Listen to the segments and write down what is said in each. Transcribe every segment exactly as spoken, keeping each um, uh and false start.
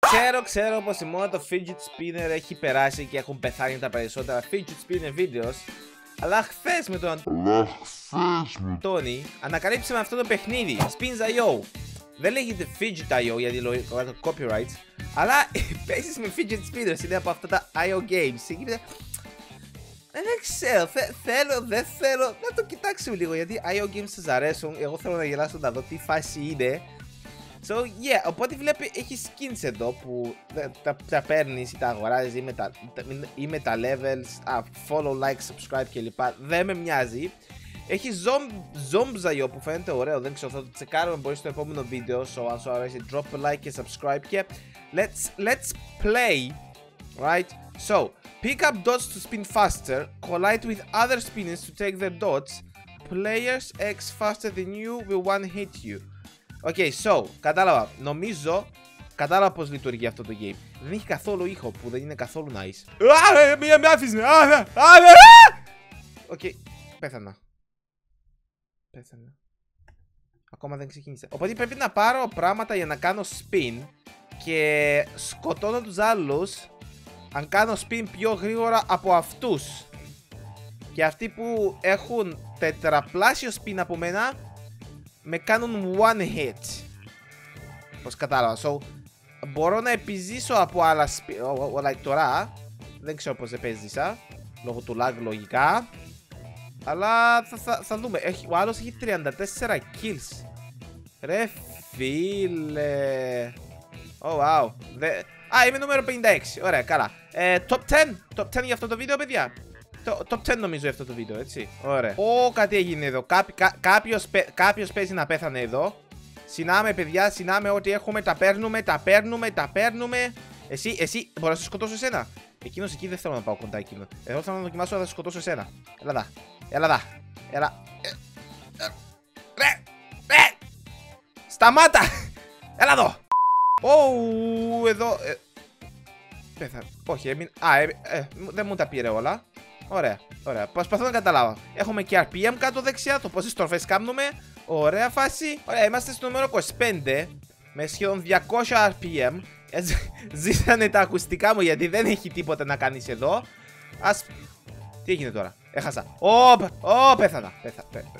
Ξέρω, ξέρω πως η μόδα το fidget spinner έχει περάσει και έχουν πεθάνει τα περισσότερα fidget spinner videos. Αλλά χθες με τον Τόνι ανακαλύψαμε αυτό το παιχνίδι, Spins.io. Δεν λέγεται Fidget.io γιατί λόγω το copyrights, αλλά παίζεις με fidget spinners, είναι από αυτά τα άι ο games. Δεν ξέρω, θε, θέλω, δεν θέλω, να το κοιτάξουμε λίγο γιατί άι ο games σας αρέσουν. Εγώ θέλω να γελάσω να δω τι φάση είναι. So yeah, οπότε βλέπει έχει skins εδώ που τα, τα παίρνεις ή τα αγοράζεις ή με τα, ή με τα levels, α, follow, like, subscribe κλπ. Δεν με μοιάζει. Έχει Zombs.io που φαίνεται ωραίο, δεν ξέρω, θα το τσεκάρουμε μπορεί στο επόμενο βίντεο. So αν σου αρέσει drop a like και subscribe και let's, let's play. Right, so pick up dots to spin faster, collide with other spinners to take their dots. Players X faster than you will one hit you. Ok, so, κατάλαβα. Νομίζω κατάλαβα πως λειτουργεί αυτό το game. Δεν έχει καθόλου ήχο που δεν είναι καθόλου nice. Α, μία με άφησε. Οκ, πέθανα. Πέθανα. Ακόμα δεν ξεκίνησε. Οπότε πρέπει να πάρω πράγματα για να κάνω spin. Και σκοτώνω τους άλλους αν κάνω spin πιο γρήγορα από αυτούς. Και αυτοί που έχουν τετραπλάσιο spin από μένα με κάνουν one hit. Πώς κατάλαβα. So, μπορώ να επιζήσω από άλλα spin. Like τώρα δεν ξέρω πως επέζησα λόγω του lag λογικά. Αλλά θα, θα, θα δούμε. Έχει, ο άλλος έχει τριάντα τέσσερα kills. Ρε φίλε. Oh wow. Δε... Α, είμαι νούμερο πενήντα έξι. Ωραία, καλά. Ε, top δέκα. Top δέκα για αυτό το βίντεο, παιδιά. Το, top δέκα νομίζω για αυτό το βίντεο, έτσι. Ωραία. Ω, κάτι έγινε εδώ. Κάποι, κά, κάποιος, κάποιος παίζει να πέθανε εδώ. Συνάμε, παιδιά, συνάμε ό,τι έχουμε. Τα παίρνουμε, τα παίρνουμε, τα παίρνουμε. Εσύ, εσύ, μπορώ να σε σκοτώσω εσένα. Εκείνος εκεί δεν θέλω να πάω κοντά εκείνο. Εγώ θέλω να δοκιμάσω να σε σκοτώσω εσένα. Έλα δά. Έλα δά. Έλα. Ρε! Ρε! Σταμάτα! Έλα εδώ! Ω, εδώ. Ε, πέθανε. Όχι, έμεινε. Α, ε, ε, δεν μου τα πήρε όλα. Ωραία, ωραία. Προσπαθώ να καταλάβω. Έχουμε και αρ πι εμ κάτω δεξιά. Το πόσες στροφές κάνουμε. Ωραία φάση. Ωραία, είμαστε στο νούμερο είκοσι πέντε. Με σχεδόν διακόσια αρ πι εμ. Ζήσανε τα ακουστικά μου γιατί δεν έχει τίποτα να κάνεις εδώ. Ας. Τι έγινε τώρα. Έχασα. Ω, ω, πέθανα. Πέθα, πέ, πέ.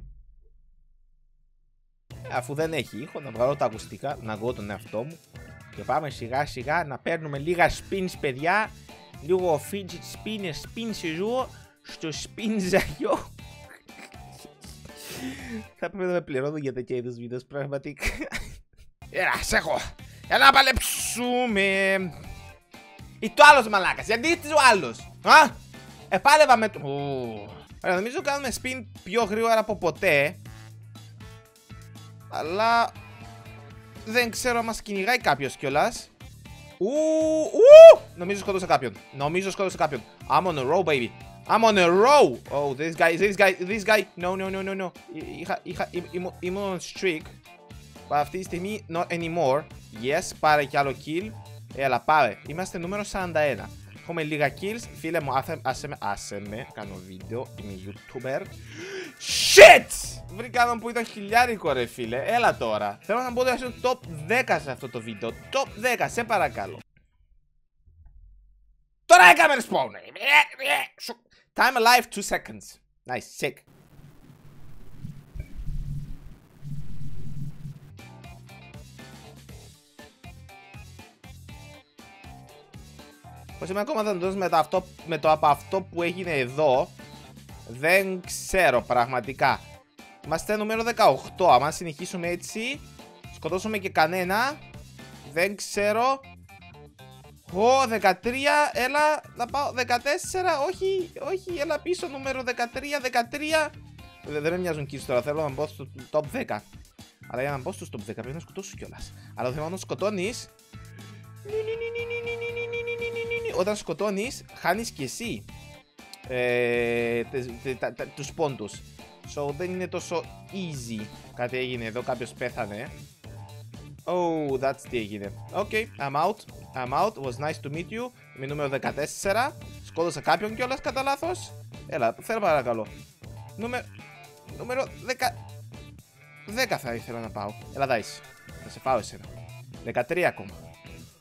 Αφού δεν έχει ήχο, να βγάλω τα ακουστικά, να βγω τον εαυτό μου. Και πάμε σιγά σιγά να παίρνουμε λίγα spins, παιδιά. Λίγο fidget spinner, spin σε ζω. Στο Spins.io. Θα πρέπει να με πληρώνω για τέτοια είδους βίντεο, πραγματικά. Έλα, σ' έχω. Έλα να παλέψουμε. Ή το άλλος μαλάκας, γιατί είσαι ο άλλος. Α, επάλευα με το. Ωραία, νομίζω κάνουμε spin πιο γρήγορα από ποτέ. Αλλά δεν ξέρω αν μας κυνηγάει κάποιος κιόλας. Ου, ου, νομίζω σκότωσα κάποιον. Νομίζω σκότωσα κάποιον. I'm on a roll, baby. I'm on a roll. Oh, this guy, this guy, this guy. No, no, no, no, no. Είχα, είχα, ήμουν on streak. Αυτή τη στιγμή, not anymore. Yes, πάρε κι άλλο kill. Έλα, πάρε. Είμαστε νούμερο σαράντα ένα. Έχουμε λίγα kills. Φίλε μου, άσε, άσε με, άσε με. Κάνω βίντεο. Είμαι YouTuber. Shit! Βρήκα έναν που ήταν χιλιάρικο, ρε φίλε. Έλα τώρα. Θέλω να μπω στο top δέκα σε αυτό το βίντεο. Top δέκα, σε παρακαλώ. Τώρα έκαμε respawn. Time alive two seconds. Nice, sick. Πως είμαι ακόμα δαντός με, αυτό, με το από αυτό που έγινε εδώ. Δεν ξέρω πραγματικά. Είμαστε νούμερο δεκαοκτώ. Αν συνεχίσουμε έτσι, σκοτώσουμε και κανένα. Δεν ξέρω. Ω, δεκατρία. Έλα να πάω. δεκατέσσερα. Όχι, όχι. Έλα πίσω. Νούμερο δεκατρία. δεκατρία. Δεν, δεν με μοιάζουν kills τώρα. Θέλω να μπω στο top δέκα. Αλλά για να μπω στο top δέκα πρέπει να σκοτώσω κιόλας. Αλλά θέλω να σκοτώνεις. Όταν σκοτώνεις, χάνεις κι εσύ ε, τε, τε, τε, τε, τους πόντους. So δεν είναι τόσο easy. Κάτι έγινε εδώ, κάποιος πέθανε. Oh, that's τι έγινε. Ok, I'm out. I'm out, was nice to meet you. Είμαι νούμερο δεκατέσσερα. Σκότωσα κάποιον κιόλας κατά λάθος. Έλα, θέλω παρακαλώ. Νούμερο, νούμερο δέκα. δέκα θα ήθελα να πάω. Έλα, δάεις. Θα σε πάω εσένα. δεκατρία ακόμα.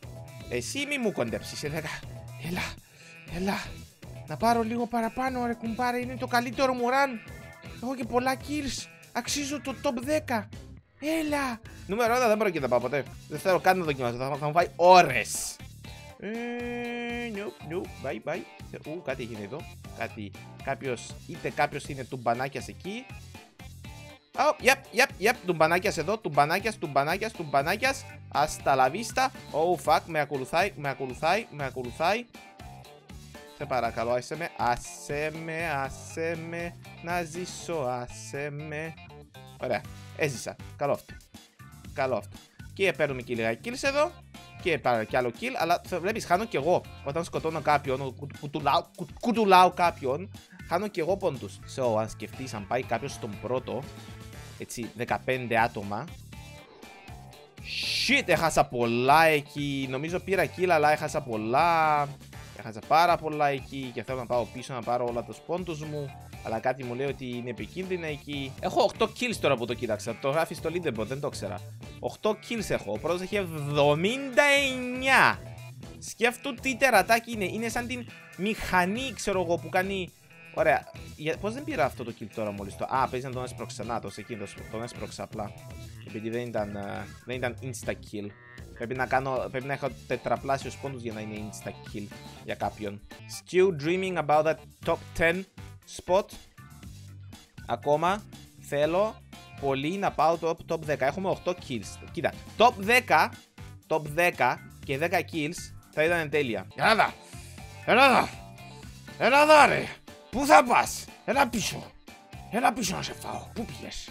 Εσύ μη μου κοντέψεις. Έλα, έλα, έλα. Να πάρω λίγο παραπάνω, ρε κουμπάρε. Είναι το καλύτερο μου run. Έχω και πολλά kills. Αξίζω το top δέκα. Έλα. Νούμερο ένα δεν πρόκειται να πάω ποτέ. Δεν θέλω καν να δοκιμάσω. Θα, θα μου φάει ώρες. Ε, nope, nope, bye, bye. Ου, κάτι έγινε εδώ. Κάτι, κάποιος, είτε κάποιος είναι τουμπανάκιας εκεί. Oh, yep, yep, yep, τουμπανάκιας εδώ, τουμπανάκιας, τουμπανάκιας, τουμπανάκιας. Hasta la vista. Oh, fuck, με ακολουθάει, με ακολουθάει, με ακολουθάει. Σε παρακαλώ, άσε με, άσε με, άσε με, να ζήσω, άσε με. Ωραία, έζησα, καλό αυτό. Καλό αυτό. Και παίρνουμε και λίγα kills εδώ. Και πάρω κι άλλο kill, αλλά βλέπεις, χάνω κι εγώ. Όταν σκοτώνω κάποιον, κουτουλάω, κουτουλάω κάποιον, χάνω κι εγώ πόντους. So, αν σκεφτείς, αν πάει κάποιος στον πρώτο, έτσι, δεκαπέντε άτομα. Shit, έχασα πολλά εκεί. Νομίζω πήρα kill, αλλά έχασα πολλά. Έχασα πάρα πολλά εκεί και θέλω να πάω πίσω να πάρω όλα τους πόντους μου. Αλλά κάτι μου λέει ότι είναι επικίνδυνα εκεί. Έχω οκτώ kills τώρα που το κοίταξα. Το γράφει στο leaderboard, δεν το ξέρα. οκτώ kills έχω. Ο πρώτος έχει εβδομήντα εννιά. Σκέφτου τι τερατάκι είναι. Είναι σαν την μηχανή, ξέρω εγώ, που κάνει. Ωραία. Πώς δεν πήρα αυτό το kill τώρα μόλις το. Α, παίζει να τον έσπρωξα. Να το, εκεί τον έσπρωξα απλά. Επειδή δεν ήταν, uh, δεν ήταν insta kill. Πρέπει να, κάνω, πρέπει να έχω τετραπλάσιους πόντους για να είναι insta kill για κάποιον. Still dreaming about that top ten spot. Ακόμα θέλω πολύ να πάω το top δέκα. Έχουμε οκτώ kills. Κοίτα, top δέκα, top δέκα και δέκα kills θα ήταν τέλεια. Ελλάδα, Ελλάδα, Ελλάδα ρε. Πού θα πας? Έλα πίσω. Έλα πίσω να σε φάω. Πού πήγες?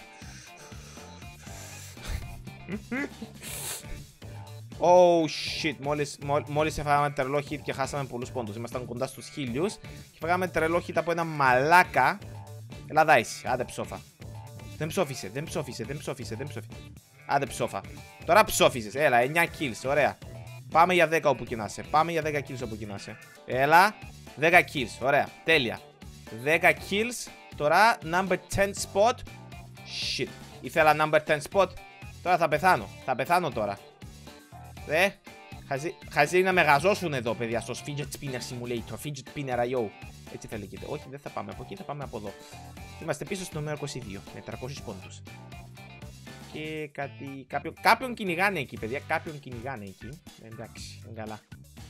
Oh shit, μόλις, μόλις, μόλις έφαγαμε τρελό hit και χάσαμε πολλούς πόντους. Ήμασταν κοντά στους χίλιους και φάγαμε τρελό hit από ένα μαλάκα. Έλα δάιση, άντε ψόφα. Δεν ψόφισε, δεν ψόφισε, δεν ψόφισε, δεν ψόφισε. Άντε ψόφα. Τώρα ψόφισες, έλα, εννιά kills, ωραία. Πάμε για δέκα όπου κοινάσαι, πάμε για δέκα kills όπου κοινάσαι. Έλα, δέκα kills, ωραία, τέλεια. δέκα kills, τώρα number ten spot. Shit, ήθελα number ten spot. Τώρα θα πεθάνω, θα πεθάνω τώρα. Δε, χαζί, χαζί να με γαζώσουν εδώ, παιδιά, στο Fidget Spinner Simulator, Fidget Spinner άι ο. Έτσι θα λέγεται. Όχι, δεν θα πάμε από εκεί, θα πάμε από εδώ. Είμαστε πίσω στο νούμερο είκοσι δύο, με τριακόσιους πόντους. Και κάτι, κάποιον, κάποιον κυνηγάνε εκεί, παιδιά, κάποιον κυνηγάνε εκεί. Εντάξει, καλά.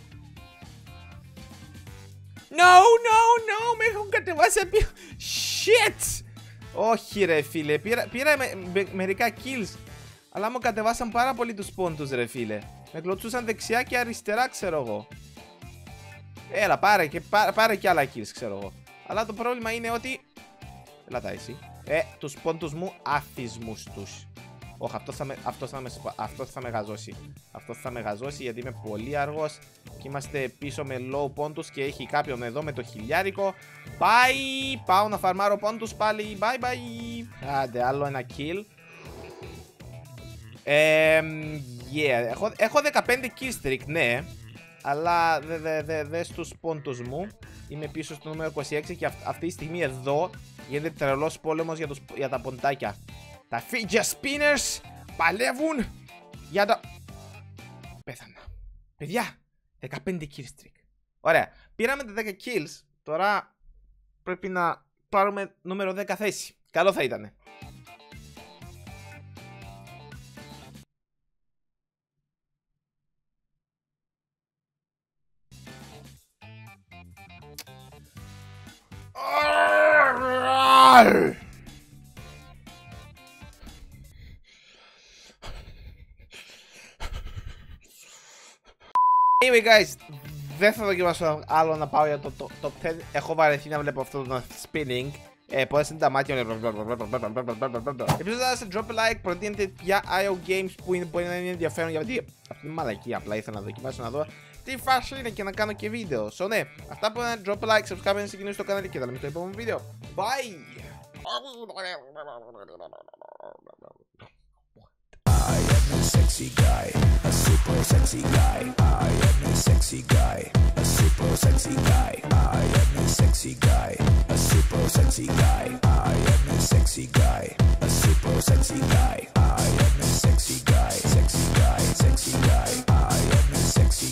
No, no, no, με έχουν κατεβάσει απ' Shit! Όχι ρε φίλε, πήρα, πήρα με, με, μερικά kills. Αλλά μου κατεβάσαν πάρα πολύ τους πόντους ρε φίλε. Με κλωτσούσαν δεξιά και αριστερά, ξέρω εγώ. Έλα, πάρε και, πάρε, πάρε και άλλα kills, ξέρω εγώ. Αλλά το πρόβλημα είναι ότι. Έλα τα εσύ. Ε, τους πόντους μου αφισμούς τους. Όχι, αυτό θα με, αυτό θα με, αυτό θα με γαζώσει. Αυτό θα με γαζώσει γιατί είμαι πολύ αργός. Και είμαστε πίσω με low πόντους και έχει κάποιον εδώ με το χιλιάρικο. Bye! Πάω να φαρμάρω πόντους πάλι. Bye bye! Άντε, άλλο ένα kill. Ε, yeah. έχω, έχω δεκαπέντε kill streak, ναι. Αλλά δε, δε, δε, δε στους πόντους μου. Είμαι πίσω στο νούμερο είκοσι έξι και αυ, αυτή τη στιγμή εδώ γίνεται τρελός πόλεμος για, τους, για τα ποντάκια. Τα Fidget Spinners παλεύουν για το... Πέθανα. Παιδιά, δεκαπέντε kill streak. Ωραία, πήραμε τα δέκα kills. Τώρα πρέπει να πάρουμε νούμερο δέκα θέση. Καλό θα ήτανε. Anyway guys, δεν θα δοκιμάσω άλλο να πάω για το top ten. Έχω βαρεθεί να βλέπω αυτό το spinning. Ε, πόδες είναι τα μάτια. Επίσης θα σε drop a like, προτείνετε πια άι ο games που είναι, μπορεί να είναι ενδιαφέρον. Γιατί αυτή είναι μαλακή, απλά ήθελα να δοκιμάσω να δω τι φάση είναι και να κάνω και βίντεο. So ναι, αυτά που είναι drop a like, subscribe να συγκινήσει στο κανάλι και θα λέμε στο επόμενο βίντεο. Bye! I am the sexy guy, a super sexy guy. I am the sexy guy, a super sexy guy. I am the sexy guy, a super sexy guy. I am the sexy guy, a super sexy guy. I am the sexy guy, sexy guy, sexy guy. I am the sexy